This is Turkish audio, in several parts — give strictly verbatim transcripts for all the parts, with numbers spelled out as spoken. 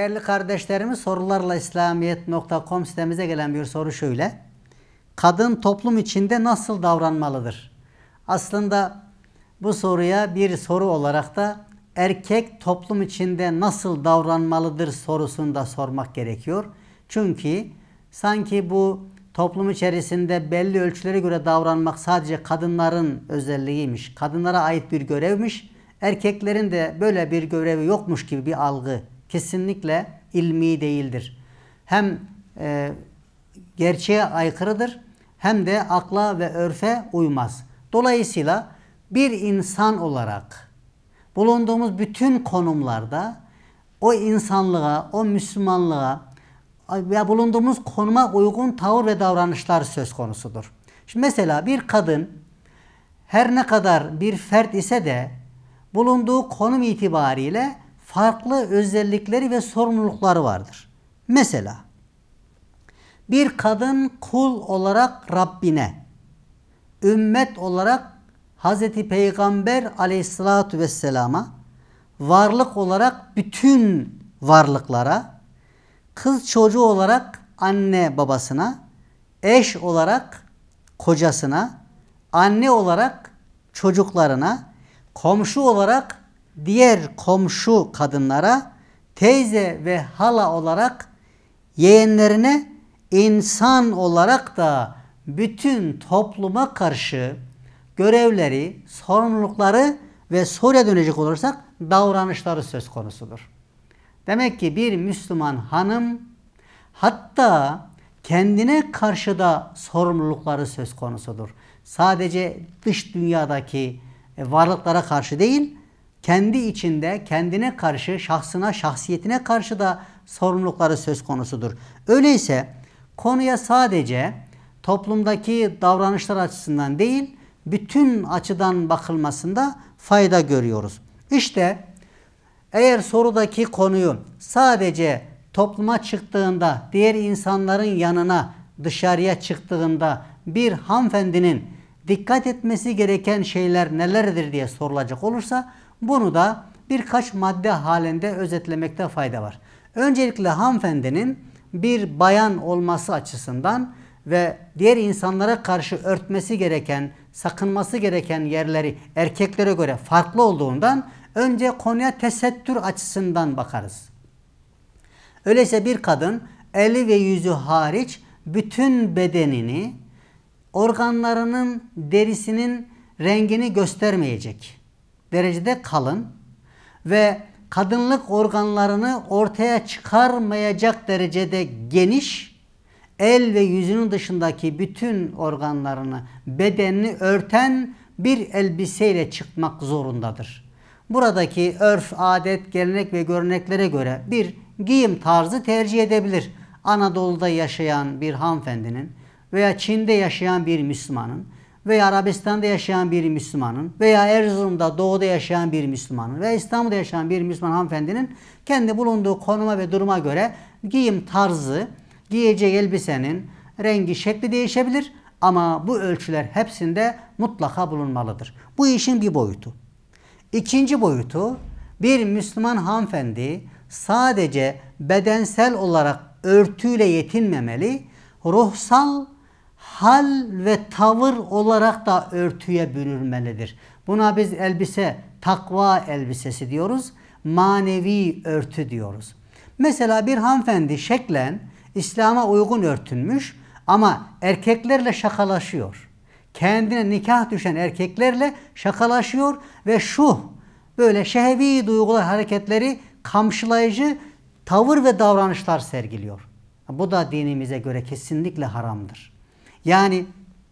Değerli kardeşlerimiz, sorularla islamiyet nokta com sitemize gelen bir soru şöyle. Kadın toplum içinde nasıl davranmalıdır? Aslında bu soruya bir soru olarak da erkek toplum içinde nasıl davranmalıdır sorusunu da sormak gerekiyor. Çünkü sanki bu toplum içerisinde belli ölçülere göre davranmak sadece kadınların özelliğiymiş, kadınlara ait bir görevmiş, erkeklerin de böyle bir görevi yokmuş gibi bir algı kesinlikle ilmi değildir. Hem e, gerçeğe aykırıdır hem de akla ve örfe uymaz. Dolayısıyla bir insan olarak bulunduğumuz bütün konumlarda o insanlığa, o Müslümanlığa ve bulunduğumuz konuma uygun tavır ve davranışlar söz konusudur. Şimdi mesela bir kadın her ne kadar bir fert ise de bulunduğu konum itibariyle farklı özellikleri ve sorumlulukları vardır. Mesela bir kadın kul olarak Rabbine, ümmet olarak Hazreti Peygamber aleyhissalatu vesselama, varlık olarak bütün varlıklara, kız çocuğu olarak anne babasına, eş olarak kocasına, anne olarak çocuklarına, komşu olarak diğer komşu kadınlara, teyze ve hala olarak yeğenlerine, insan olarak da bütün topluma karşı görevleri, sorumlulukları ve soruya dönecek olursak davranışları söz konusudur. Demek ki bir Müslüman hanım hatta kendine karşı da sorumlulukları söz konusudur. Sadece dış dünyadaki varlıklara karşı değil, kendi içinde kendine karşı, şahsına, şahsiyetine karşı da sorumlulukları söz konusudur. Öyleyse konuya sadece toplumdaki davranışlar açısından değil, bütün açıdan bakılmasında fayda görüyoruz. İşte eğer sorudaki konuyu sadece topluma çıktığında, diğer insanların yanına, dışarıya çıktığında bir hanımefendinin dikkat etmesi gereken şeyler nelerdir diye sorulacak olursa bunu da birkaç madde halinde özetlemekte fayda var. Öncelikle hanımefendinin bir bayan olması açısından ve diğer insanlara karşı örtmesi gereken, sakınması gereken yerleri erkeklere göre farklı olduğundan önce konuya tesettür açısından bakarız. Öyleyse bir kadın eli ve yüzü hariç bütün bedenini, organlarının, derisinin rengini göstermeyecek derecede kalın ve kadınlık organlarını ortaya çıkarmayacak derecede geniş, el ve yüzünün dışındaki bütün organlarını, bedenini örten bir elbiseyle çıkmak zorundadır. Buradaki örf, adet, gelenek ve göreneklere göre bir giyim tarzı tercih edebilir. Anadolu'da yaşayan bir hanımefendinin veya Çin'de yaşayan bir Müslümanın veya Arabistan'da yaşayan bir Müslümanın veya Erzurum'da, Doğu'da yaşayan bir Müslümanın veya İstanbul'da yaşayan bir Müslüman hanımefendinin kendi bulunduğu konuma ve duruma göre giyim tarzı, giyeceği elbisenin rengi, şekli değişebilir ama bu ölçüler hepsinde mutlaka bulunmalıdır. Bu işin bir boyutu. İkinci boyutu, bir Müslüman hanımefendi sadece bedensel olarak örtüyle yetinmemeli, ruhsal hal ve tavır olarak da örtüye bürünmelidir. Buna biz elbise, takva elbisesi diyoruz, manevi örtü diyoruz. Mesela bir hanımefendi şeklen İslam'a uygun örtünmüş ama erkeklerle şakalaşıyor. Kendine nikah düşen erkeklerle şakalaşıyor ve şu böyle şehvi duygular, hareketleri kamçılayıcı tavır ve davranışlar sergiliyor. Bu da dinimize göre kesinlikle haramdır. Yani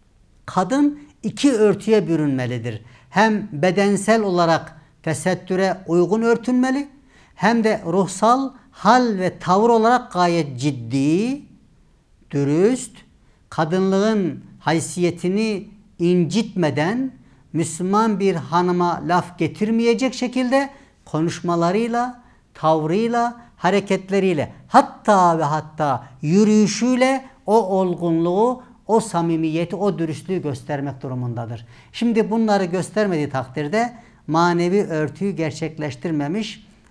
kadın iki örtüye bürünmelidir. Hem bedensel olarak tesettüre uygun örtünmeli hem de ruhsal hal ve tavır olarak gayet ciddi, dürüst, kadınlığın haysiyetini incitmeden Müslüman bir hanıma laf getirmeyecek şekilde konuşmalarıyla, tavrıyla, hareketleriyle, hatta ve hatta yürüyüşüyle o olgunluğu, o samimiyeti, o dürüstlüğü göstermek durumundadır. Şimdi bunları göstermediği takdirde manevi örtüyü gerçekleştirmemiş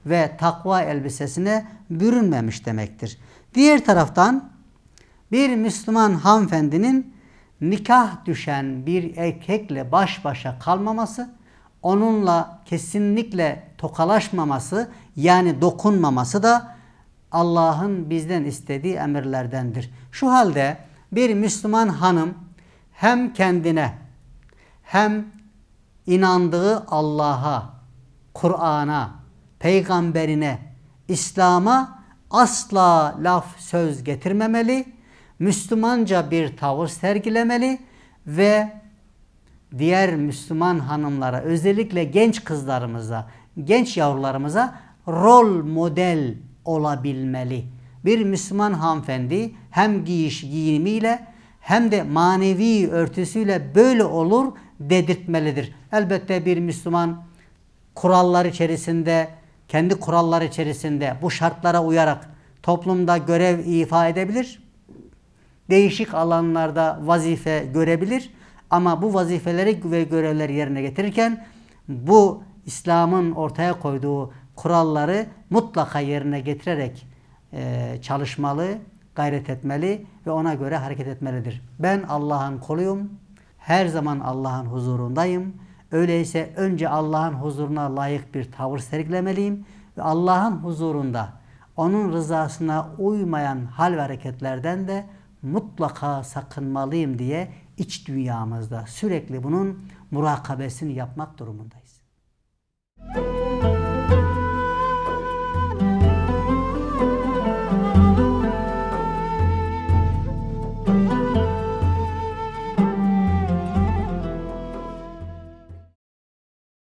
ve takva elbisesine bürünmemiş demektir. Diğer taraftan bir Müslüman hanımefendinin nikah düşen bir erkekle baş başa kalmaması, onunla kesinlikle tokalaşmaması, yani dokunmaması da Allah'ın bizden istediği emirlerdendir. Şu halde bir Müslüman hanım hem kendine hem inandığı Allah'a, Kur'an'a, peygamberine, İslam'a asla laf söz getirmemeli, Müslümanca bir tavır sergilemeli ve diğer Müslüman hanımlara, özellikle genç kızlarımıza, genç yavrularımıza rol model olabilmeli. Bir Müslüman hanımefendi hem giyiş giyimiyle hem de manevi örtüsüyle böyle olur dedirtmelidir. Elbette bir Müslüman kurallar içerisinde, kendi kuralları içerisinde bu şartlara uyarak toplumda görev ifa edebilir. Değişik alanlarda vazife görebilir. Ama bu vazifeleri ve görevleri yerine getirirken bu İslam'ın ortaya koyduğu kuralları mutlaka yerine getirerek e, çalışmalı, gayret etmeli ve ona göre hareket etmelidir. Ben Allah'ın kuluyum. Her zaman Allah'ın huzurundayım. Öyleyse önce Allah'ın huzuruna layık bir tavır sergilemeliyim ve Allah'ın huzurunda onun rızasına uymayan hal ve hareketlerden de mutlaka sakınmalıyım diye iç dünyamızda sürekli bunun murakabesini yapmak durumundayız.